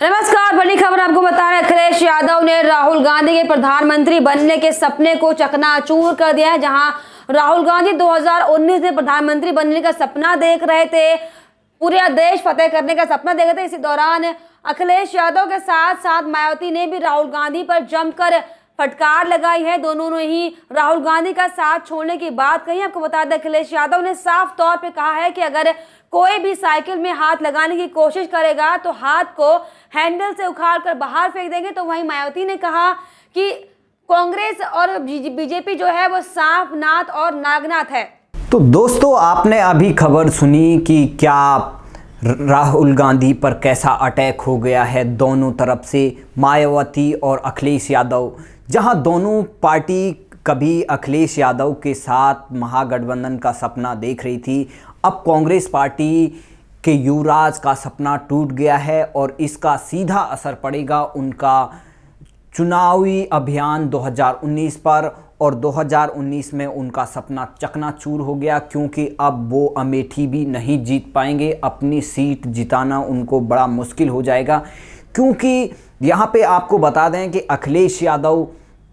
नमस्कार, बड़ी खबर आपको बता रहे हैं। अखिलेश यादव ने राहुल गांधी के प्रधानमंत्री बनने के सपने को चकनाचूर कर दिया है। जहां राहुल गांधी 2019 में प्रधानमंत्री बनने का सपना देख रहे थे, पूरा देश फतेह करने का सपना देख रहे थे। इसी दौरान अखिलेश यादव के साथ साथ मायावती ने भी राहुल गांधी पर जमकर फटकार लगाई है। दोनों ने ही राहुल गांधी का साथ छोड़ने की बात कही। आपको बता दें, अखिलेश यादव ने साफ तौर पे कहा है कि अगर कोई भी साइकिल में हाथ लगाने की कोशिश करेगा तो हाथ को हैंडल से उखाड़कर बाहर फेंक देंगे। तो वहीं मायावती ने कहा कि कांग्रेस और बीजेपी जो है वो सांप नाथ और नागनाथ है। तो दोस्तों, आपने अभी खबर सुनी कि क्या राहुल गांधी पर कैसा अटैक हो गया है दोनों तरफ से, मायावती और अखिलेश यादव। जहां दोनों पार्टी कभी अखिलेश यादव के साथ महागठबंधन का सपना देख रही थी, अब कांग्रेस पार्टी के युवराज का सपना टूट गया है और इसका सीधा असर पड़ेगा उनका चुनावी अभियान 2019 पर। और 2019 में उनका सपना चकनाचूर हो गया, क्योंकि अब वो अमेठी भी नहीं जीत पाएंगे। अपनी सीट जिताना उनको बड़ा मुश्किल हो जाएगा, क्योंकि यहाँ पे आपको बता दें कि अखिलेश यादव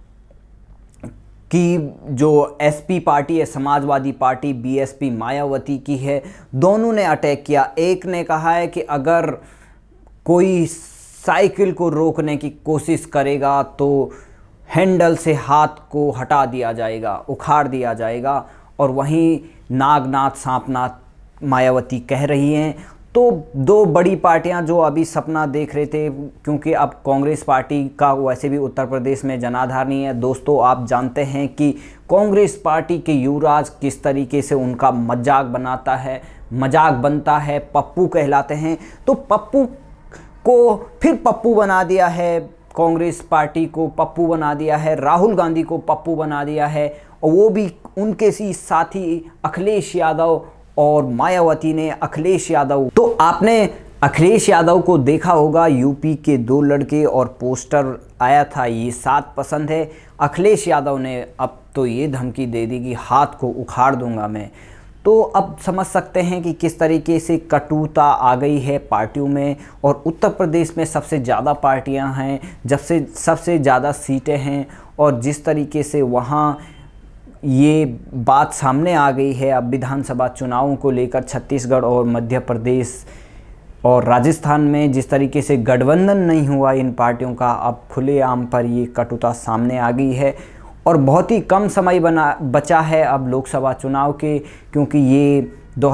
की जो एसपी पार्टी है, समाजवादी पार्टी, बीएसपी मायावती की है, दोनों ने अटैक किया। एक ने कहा है कि अगर कोई साइकिल को रोकने की कोशिश करेगा तो हैंडल से हाथ को हटा दिया जाएगा, उखाड़ दिया जाएगा। और वहीं नागनाथ सांपनाथ मायावती कह रही हैं। तो दो बड़ी पार्टियां जो अभी सपना देख रहे थे, क्योंकि अब कांग्रेस पार्टी का वैसे भी उत्तर प्रदेश में जनाधार नहीं है। दोस्तों, आप जानते हैं कि कांग्रेस पार्टी के युवराज किस तरीके से उनका मजाक बनता है, पप्पू कहलाते हैं। तो पप्पू को फिर पप्पू बना दिया है, कांग्रेस पार्टी को पप्पू बना दिया है, राहुल गांधी को पप्पू बना दिया है, और वो भी उनके ही साथी अखिलेश यादव और मायावती ने अखिलेश यादव। तो आपने अखिलेश यादव को देखा होगा, यूपी के दो लड़के और पोस्टर आया था, ये 7 पसंद है। अखिलेश यादव ने अब तो ये धमकी दे दी कि हाथ को उखाड़ दूंगा मैं। तो अब समझ सकते हैं कि किस तरीके से कटुता आ गई है पार्टियों में। और उत्तर प्रदेश में सबसे ज़्यादा पार्टियां हैं, जब से सबसे ज़्यादा सीटें हैं, और जिस तरीके से वहाँ ये बात सामने आ गई है अब विधानसभा चुनावों को लेकर, छत्तीसगढ़ और मध्य प्रदेश और राजस्थान में जिस तरीके से गठबंधन नहीं हुआ इन पार्टियों का, अब खुलेआम पर ये कटुता सामने आ गई है। और बहुत ही कम समय बचा है अब लोकसभा चुनाव के, क्योंकि ये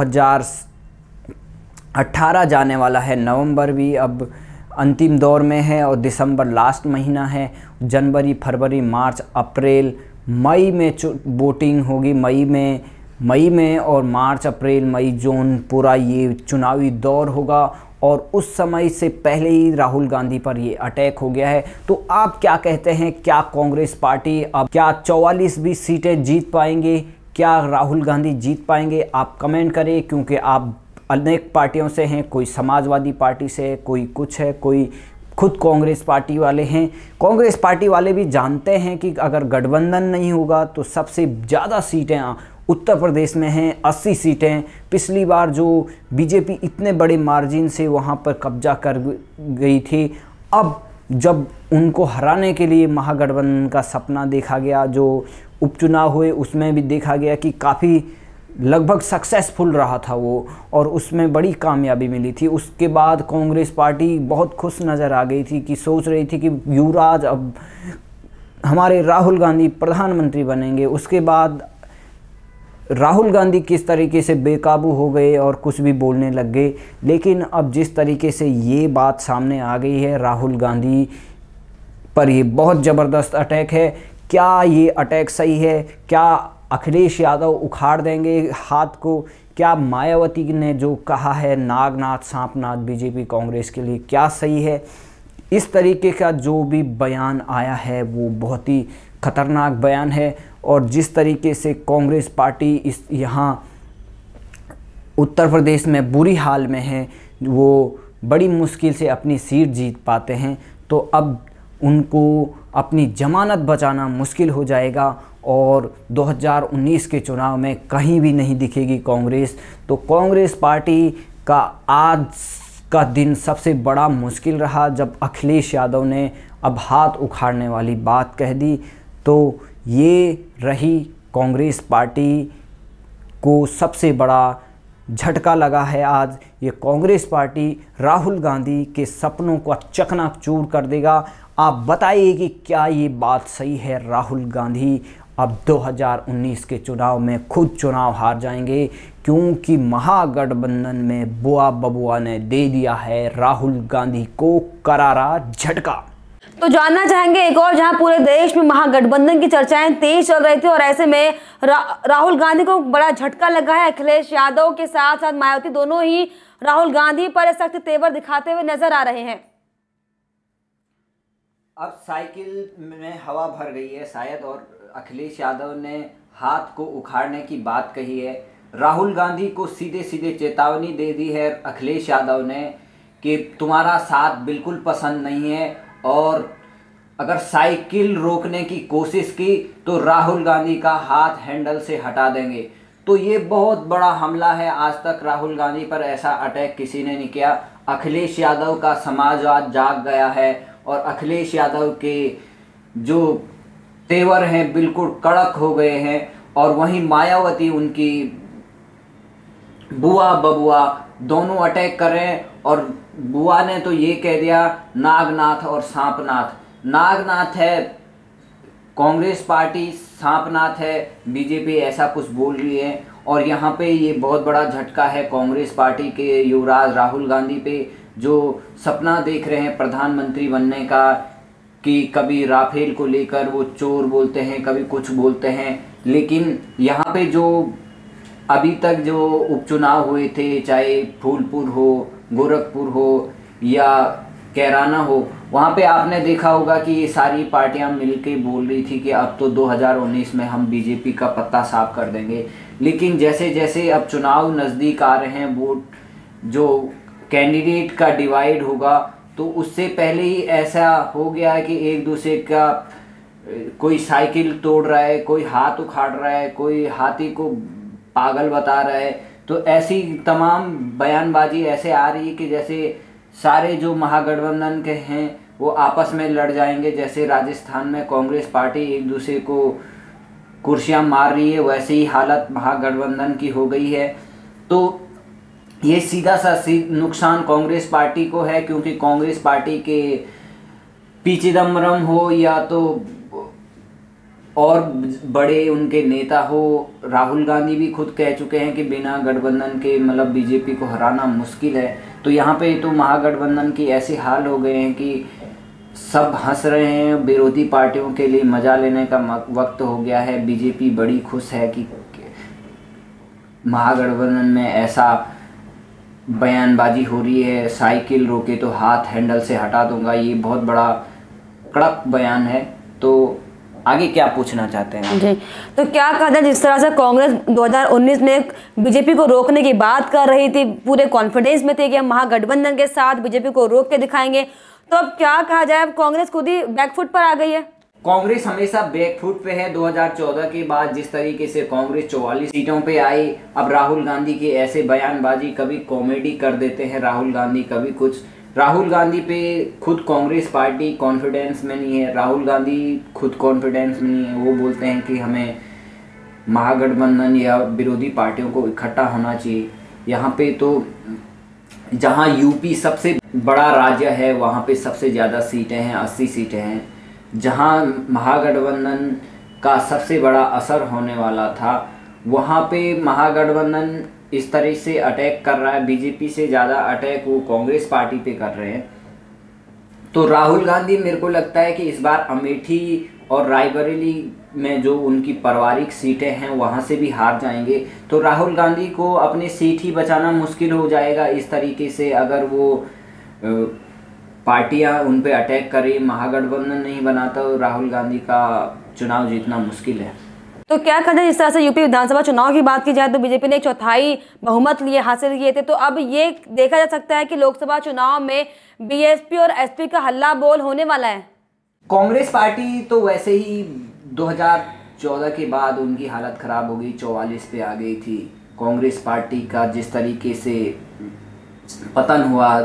2018 जाने वाला है। नवंबर भी अब अंतिम दौर में है और दिसंबर लास्ट महीना है। जनवरी, फरवरी, मार्च, अप्रैल, मई में वोटिंग होगी। मई में और मार्च, अप्रैल, मई, जून पूरा ये चुनावी दौर होगा। और उस समय से पहले ही राहुल गांधी पर ये अटैक हो गया है। तो आप क्या कहते हैं, क्या कांग्रेस पार्टी अब क्या 44 भी सीटें जीत पाएंगे? क्या राहुल गांधी जीत पाएंगे? आप कमेंट करें, क्योंकि आप अनेक पार्टियों से हैं, कोई समाजवादी पार्टी से, कोई कुछ है, कोई खुद कांग्रेस पार्टी वाले हैं। कांग्रेस पार्टी वाले भी जानते हैं कि अगर गठबंधन नहीं होगा तो सबसे ज़्यादा सीटें उत्तर प्रदेश में हैं, 80 सीटें। पिछली बार जो बीजेपी इतने बड़े मार्जिन से वहाँ पर कब्जा कर गई थी, अब जब उनको हराने के लिए महागठबंधन का सपना देखा गया, जो उपचुनाव हुए उसमें भी देखा गया कि काफ़ी लगभग सक्सेसफुल रहा था वो, और उसमें बड़ी कामयाबी मिली थी। उसके बाद कांग्रेस पार्टी बहुत खुश नज़र आ गई थी कि सोच रही थी कि युवराज अब हमारे राहुल गांधी प्रधानमंत्री बनेंगे। उसके बाद राहुल गांधी किस तरीके से बेकाबू हो गए और कुछ भी बोलने लग गए। लेकिन अब जिस तरीके से ये बात सामने आ गई है, राहुल गांधी पर ये बहुत ज़बरदस्त अटैक है। क्या ये अटैक सही है? क्या अखिलेश यादव उखाड़ देंगे हाथ को? क्या मायावती ने जो कहा है नागनाथ सांपनाथ बीजेपी कांग्रेस के लिए, क्या सही है? इस तरीके का जो भी बयान आया है वो बहुत ही खतरनाक बयान है। और जिस तरीके से कांग्रेस पार्टी इस यहाँ उत्तर प्रदेश में बुरी हाल में है, वो बड़ी मुश्किल से अपनी सीट जीत पाते हैं, तो अब उनको अपनी जमानत बचाना मुश्किल हो जाएगा। और 2019 के चुनाव में कहीं भी नहीं दिखेगी कांग्रेस। तो कांग्रेस पार्टी का आज का दिन सबसे बड़ा मुश्किल रहा जब अखिलेश यादव ने अब हाथ उखाड़ने वाली बात कह दी। तो ये रही कांग्रेस पार्टी को सबसे बड़ा झटका लगा है आज। ये कांग्रेस पार्टी राहुल गांधी के सपनों को चकनाचूर कर देगा। आप बताइए कि क्या ये बात सही है? राहुल गांधी अब 2019 के चुनाव में खुद चुनाव हार जाएंगे, क्योंकि महागठबंधन में बुआ बबुआ ने दे दिया है राहुल गांधी को करारा झटका। तो जानना चाहेंगे एक और, जहां पूरे देश में महागठबंधन की चर्चाएं तेज चल रही थी और ऐसे में राहुल गांधी को बड़ा झटका लगा है। अखिलेश यादव के साथ साथ मायावती दोनों ही राहुल गांधी पर सख्त तेवर दिखाते हुए नजर आ रहे हैं। अब साइकिल में हवा भर गई है शायद, और अखिलेश यादव ने हाथ को उखाड़ने की बात कही है। राहुल गांधी को सीधे सीधे चेतावनी दे दी है अखिलेश यादव ने कि तुम्हारा साथ बिल्कुल पसंद नहीं है, और अगर साइकिल रोकने की कोशिश की तो राहुल गांधी का हाथ हैंडल से हटा देंगे। तो ये बहुत बड़ा हमला है। आज तक राहुल गांधी पर ऐसा अटैक किसी ने नहीं किया। अखिलेश यादव का समाजवाद जाग गया है और अखिलेश यादव के जो तेवर हैं बिल्कुल कड़क हो गए हैं। और वहीं मायावती, उनकी बुआ बबुआ दोनों अटैक कर रहे हैं। और बुआ ने तो ये कह दिया नागनाथ और सांपनाथ। नागनाथ है कांग्रेस पार्टी, सांपनाथ है बीजेपी, ऐसा कुछ बोल रही है। और यहाँ पे ये बहुत बड़ा झटका है कांग्रेस पार्टी के युवराज राहुल गांधी पे, जो सपना देख रहे हैं प्रधानमंत्री बनने का, कि कभी राफेल को लेकर वो चोर बोलते हैं, कभी कुछ बोलते हैं। लेकिन यहाँ पे जो अभी तक जो उपचुनाव हुए थे, चाहे फूलपुर हो, गोरखपुर हो या कैराना हो, वहाँ पे आपने देखा होगा कि ये सारी पार्टियां मिलके बोल रही थी कि अब तो 2019 में हम बीजेपी का पत्ता साफ कर देंगे। लेकिन जैसे जैसे अब चुनाव नज़दीक आ रहे हैं, वोट जो कैंडिडेट का डिवाइड होगा, तो उससे पहले ही ऐसा हो गया है कि एक दूसरे का कोई साइकिल तोड़ रहा है, कोई हाथ उखाड़ रहा है, कोई हाथी को पागल बता रहा है। तो ऐसी तमाम बयानबाजी ऐसे आ रही है कि जैसे सारे जो महागठबंधन के हैं वो आपस में लड़ जाएंगे। जैसे राजस्थान में कांग्रेस पार्टी एक दूसरे को कुर्सियां मार रही है, वैसे ही हालत महागठबंधन की हो गई है। तो ये सीधा सा नुकसान कांग्रेस पार्टी को है, क्योंकि कांग्रेस पार्टी के पी चिदम्बरम हो या तो और बड़े उनके नेता हो, राहुल गांधी भी खुद कह चुके हैं कि बिना गठबंधन के मतलब बीजेपी को हराना मुश्किल है। तो यहाँ पे तो महागठबंधन की ऐसे हाल हो गए हैं कि सब हंस रहे हैं। विरोधी पार्टियों के लिए मजा लेने का वक्त हो गया है। बीजेपी बड़ी खुश है कि महागठबंधन में ऐसा बयानबाजी हो रही है, साइकिल रोके तो हाथ हैंडल से हटा दूंगा। ये बहुत बड़ा कड़क बयान है। तो आगे क्या पूछना चाहते हैं जी? तो क्या कहा जाए, जिस तरह से कांग्रेस 2019 में बीजेपी को रोकने की बात कर रही थी, पूरे कॉन्फिडेंस में थे कि हम महागठबंधन के साथ बीजेपी को रोक के दिखाएंगे, तो अब क्या कहा जाए, अब कांग्रेस खुद ही बैकफुट पर आ गई है। कांग्रेस हमेशा बैकफुट पे है। 2014 के बाद जिस तरीके से कांग्रेस 44 सीटों पे आई, अब राहुल गांधी की ऐसे बयानबाजी, कभी कॉमेडी कर देते हैं राहुल गांधी, कभी कुछ। राहुल गांधी पे खुद कांग्रेस पार्टी कॉन्फिडेंस में नहीं है। राहुल गांधी खुद कॉन्फिडेंस में नहीं है। वो बोलते हैं कि हमें महागठबंधन या विरोधी पार्टियों को इकट्ठा होना चाहिए। यहाँ पे तो जहाँ यूपी सबसे बड़ा राज्य है, वहाँ पे सबसे ज़्यादा सीटें हैं, 80 सीटें हैं। जहाँ महागठबंधन का सबसे बड़ा असर होने वाला था, वहाँ पे महागठबंधन इस तरह से अटैक कर रहा है। बीजेपी से ज़्यादा अटैक वो कांग्रेस पार्टी पे कर रहे हैं। तो राहुल गांधी, मेरे को लगता है कि इस बार अमेठी और रायबरेली में जो उनकी पारिवारिक सीटें हैं वहाँ से भी हार जाएंगे। तो राहुल गांधी को अपनी सीट ही बचाना मुश्किल हो जाएगा इस तरीके से, अगर वो पार्टियां उन पे अटैक करें, महागठबंधन नहीं बना, तो राहुल गांधी का चुनाव जीतना मुश्किल है। तो क्या कहते हैं, जिस तरह से यूपी विधानसभा चुनाव की बात की जाए तो बीजेपी ने 1/4 बहुमत हासिल किए थे। तो अब ये देखा जा सकता है कि लोकसभा चुनाव में बीएसपी और एसपी का हल्ला बोल होने वाला है। कांग्रेस पार्टी तो वैसे ही 2014 के बाद उनकी हालत खराब हो गई, 44 पे आ गई थी। कांग्रेस पार्टी का जिस तरीके से पतन हुआ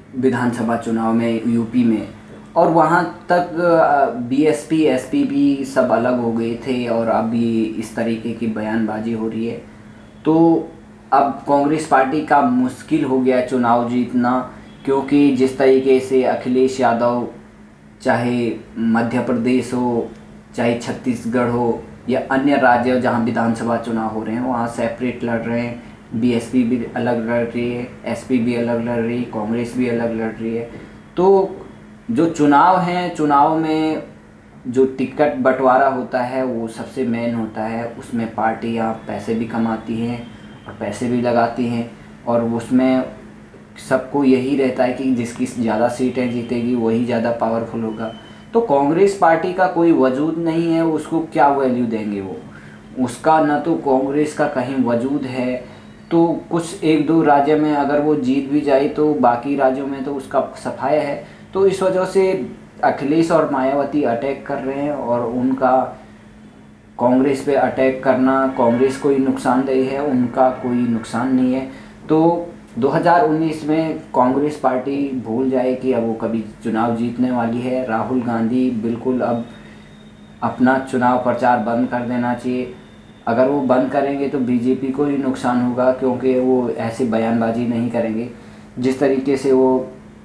विधानसभा चुनाव में यूपी में, और वहाँ तक बीएसपी एसपी सब अलग हो गए थे और अभी इस तरीके की बयानबाजी हो रही है। तो अब कांग्रेस पार्टी का मुश्किल हो गया चुनाव जीतना, क्योंकि जिस तरीके से अखिलेश यादव चाहे मध्य प्रदेश हो, चाहे छत्तीसगढ़ हो या अन्य राज्य जहां विधानसभा चुनाव हो रहे हैं वहाँ सेपरेट लड़ रहे हैं, बीएसपी भी अलग लड़ रही है, एसपी भी अलग लड़ रही है, कांग्रेस भी अलग लड़ रही है। तो जो चुनाव हैं, चुनाव में जो टिकट बंटवारा होता है वो सबसे मेन होता है। उसमें पार्टियां पैसे भी कमाती हैं और पैसे भी लगाती हैं, और उसमें सबको यही रहता है कि जिसकी ज़्यादा सीटें जीतेगी वही ज़्यादा पावरफुल होगा। तो कांग्रेस पार्टी का कोई वजूद नहीं है, उसको क्या वैल्यू देंगे वो, उसका न तो कांग्रेस का कहीं वजूद है। तो कुछ एक दो राज्य में अगर वो जीत भी जाए तो बाकी राज्यों में तो उसका सफाया है। तो इस वजह से अखिलेश और मायावती अटैक कर रहे हैं, और उनका कांग्रेस पे अटैक करना कांग्रेस को ही नुकसानदेह है, उनका कोई नुकसान नहीं है। तो 2019 में कांग्रेस पार्टी भूल जाए कि अब वो कभी चुनाव जीतने वाली है। राहुल गांधी बिल्कुल अब अपना चुनाव प्रचार बंद कर देना चाहिए। अगर वो बंद करेंगे तो बीजेपी को ही नुकसान होगा, क्योंकि वो ऐसे बयानबाजी नहीं करेंगे। जिस तरीके से वो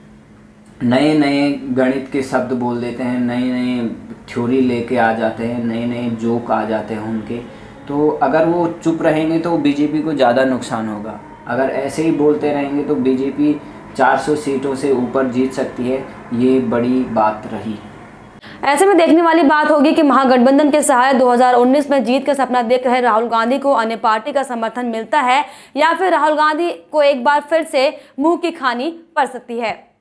नए नए गणित के शब्द बोल देते हैं, नए नए थ्योरी लेके आ जाते हैं, नए नए जोक आ जाते हैं उनके, तो अगर वो चुप रहेंगे तो बीजेपी को ज़्यादा नुकसान होगा। अगर ऐसे ही बोलते रहेंगे तो बीजेपी 400 सीटों से ऊपर जीत सकती है, ये बड़ी बात रही। ऐसे में देखने वाली बात होगी कि महागठबंधन के सहारे 2019 में जीत का सपना देख रहे राहुल गांधी को अन्य पार्टी का समर्थन मिलता है, या फिर राहुल गांधी को एक बार फिर से मुंह की खानी पड़ सकती है।